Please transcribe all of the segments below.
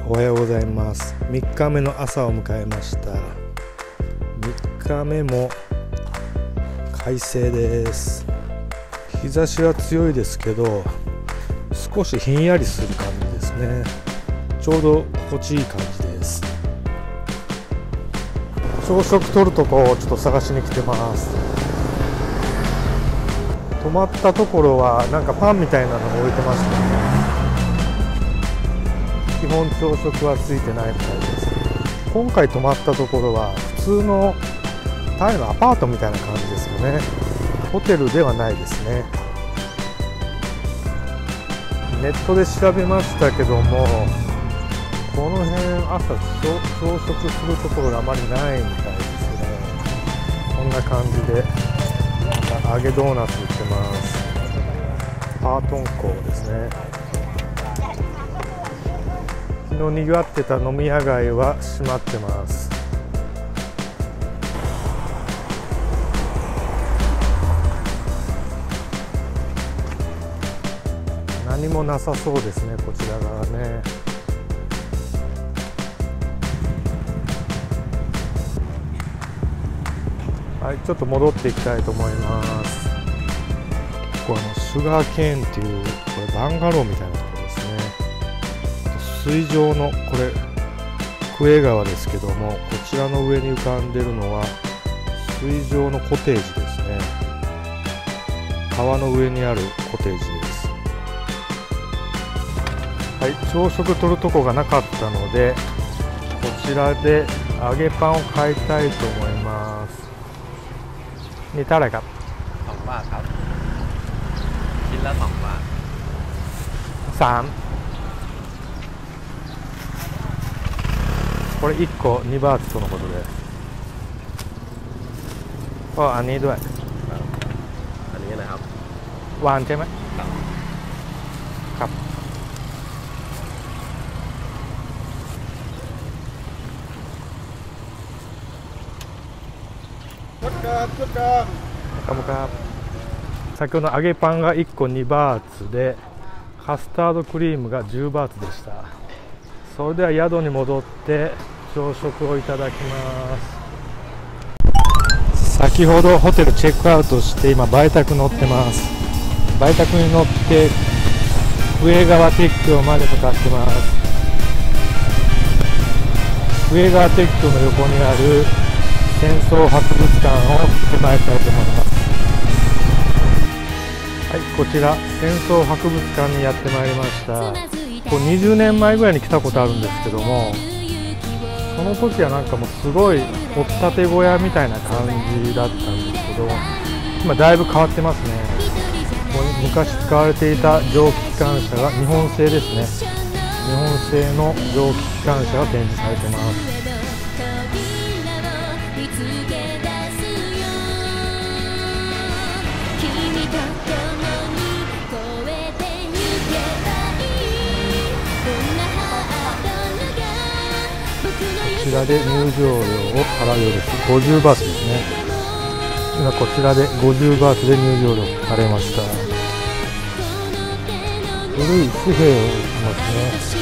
おはようございます。3日目の朝を迎えました。3日目も快晴です。日差しは強いですけど少しひんやりする感じですね。ちょうど心地いい感じです。朝食取るとこをちょっと探しに来てます。泊まったところはなんかパンみたいなのが置いてましたね。基本朝食はついてないみたいです。今回泊まったところは普通のタイのアパートみたいな感じですよね。ホテルではないですね。ネットで調べましたけども、この辺朝朝食するところがあまりないみたいですね。こんな感じで揚げドーナツ売ってます。パートン港ですね。昨日にぎわってた飲み屋街は閉まってます。何もなさそうですね、こちら側ね。はい、ちょっと戻っていきたいと思います。ここシュガーケーンっていうこれバンガローみたいなところですね。水上のこれクエ川ですけども、こちらの上に浮かんでるのは水上のコテージですね。川の上にあるコテージです。はい、朝食取るとこがなかったのでこちらで揚げパンを買いたいと思います。นี่เท่าไหร่ครับ 2 บาทครับชิ้นละ2 บาท 3これ1個2バーツとのことです。ก็อันนี้ด้วยอันนี้นะครับวานใช่ไหมครับ先ほどの揚げパンが1個2バーツでカスタードクリームが10バーツでした。それでは宿に戻って朝食をいただきます。先ほどホテルチェックアウトして今売宅乗ってます。売宅に乗って上川鉄橋まで向かってます。上川鉄橋の横にある戦争博物館を見てまいりたいと思います。はい、こちら戦争博物館にやってまいりました。こう20年前ぐらいに来たことあるんですけども、その時はなんかもうすごい掘ったて小屋みたいな感じだったんですけど、今だいぶ変わってますね。ここに昔使われていた蒸気機関車が日本製ですね。日本製の蒸気機関車が展示されてます。こちらで入場料を払うようです。50バーツですね。今こちらで50バーツで入場料を払いました。古い紙幣を売ってますね。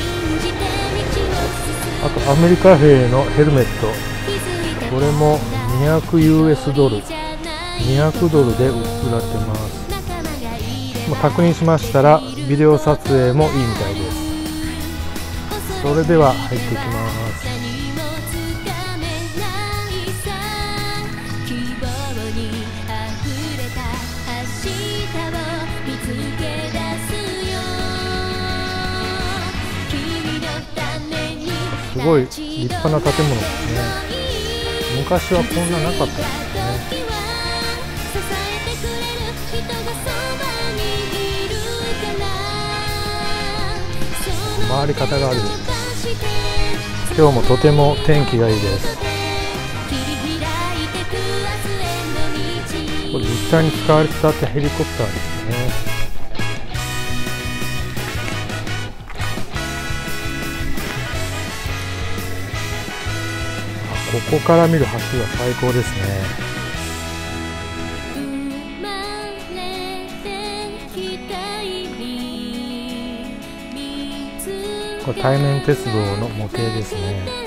あとアメリカ兵のヘルメット、これも200USドル、200ドルで売られてます。確認しましたらビデオ撮影もいいみたいです。それでは入っていきます。すごい立派な建物ですね。昔はこんななかったですね。回り方があるようです。今日もとても天気がいいです。これ実際に使われてたヘリコプターですね。ここから見る橋は最高ですね。こぱ海面鉄道の模型ですね。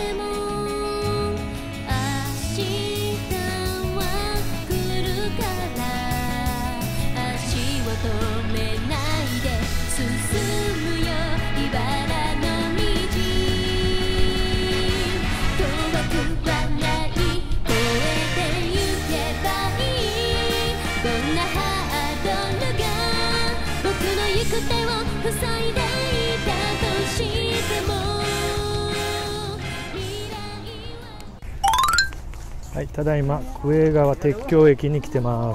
はい、ただいまクエ川鉄橋駅に来てます。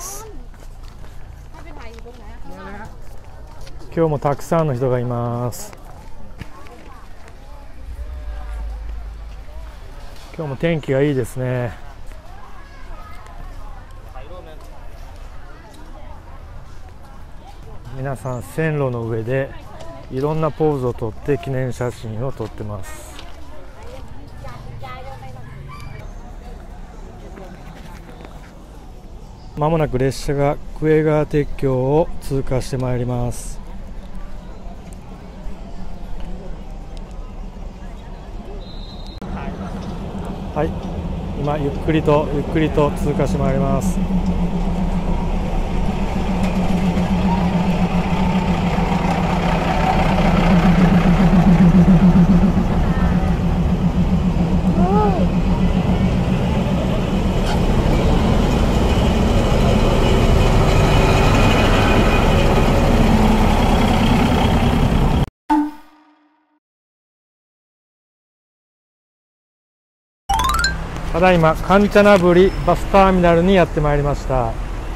今日もたくさんの人がいます。今日も天気がいいですね。皆さん線路の上でいろんなポーズをとって記念写真を撮ってます。まもなく列車がクエ川鉄橋を通過してまいります。はい、今ゆっくりと通過してまいります。ただいまカンチャナブリバスターミナルにやってまいりました。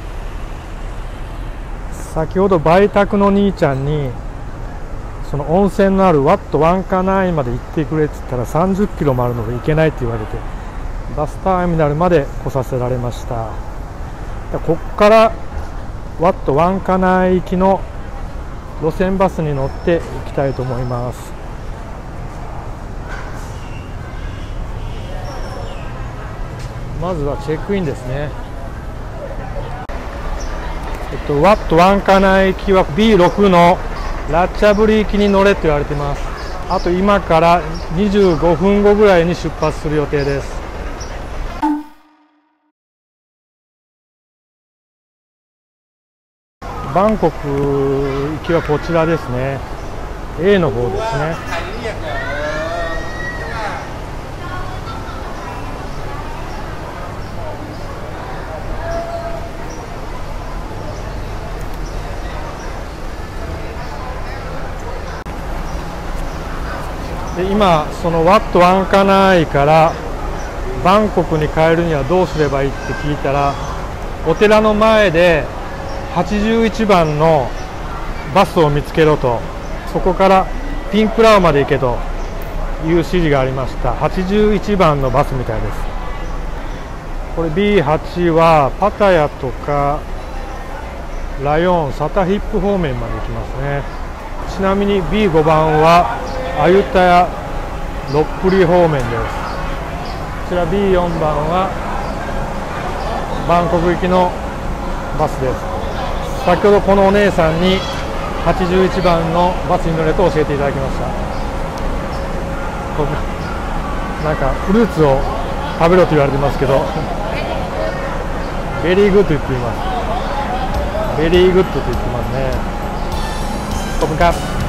先ほど売宅の兄ちゃんにその温泉のあるワットワンカナイまで行ってくれって言ったら30キロもあるので行けないって言われてバスターミナルまで来させられました。こっからワットワンカナイ行きの路線バスに乗って行きたいと思います。まずはチェックインですね。ワットワンカナイ行きは B6 のラッチャブリ行きに乗れと言われています。あと今から25分後ぐらいに出発する予定です。バンコク行きはこちらですね。A の方ですね。で今そのワットワンカナイからバンコクに帰るにはどうすればいいって聞いたら、お寺の前で81番のバスを見つけろと、そこからピンプラウまで行けという指示がありました。81番のバスみたいです。これ B8 はパタヤとかラヨン、サタヒップ方面まで行きますね。ちなみに B5 番はアユタヤロップリ方面です。こちら B4 番はバンコク行きのバスです。先ほどこのお姉さんに81番のバスに乗れと教えていただきました。なんかフルーツを食べろと言われてますけどベリーグッド言っています。ベリーグッドと言ってますね。コブカ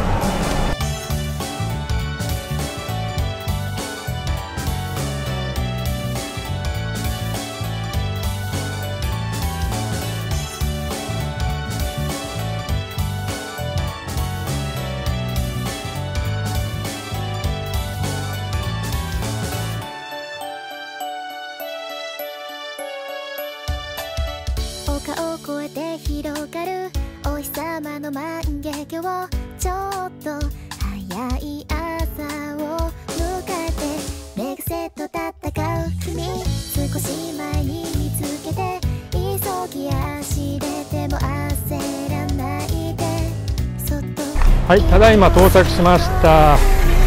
丘を越えて広がるお日様の満月をちょっと早い朝を迎えて目癖と戦う君、少し前に見つけて急ぎ足でても焦らないでそっと。 はい、ただいま到着しました。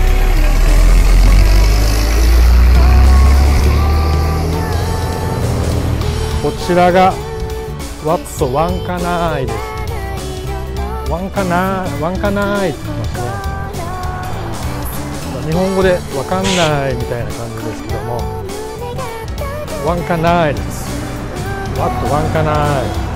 こちらがワットワンカナイです。ワンカナイって言ってますね。 日本語でわかんないみたいな感じですけども、わんかないです。わっとわんかない。